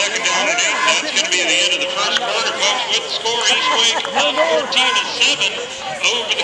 second down and 8. That's going to be the end of the first quarter, folks, with the score Eastwick 14-7 over the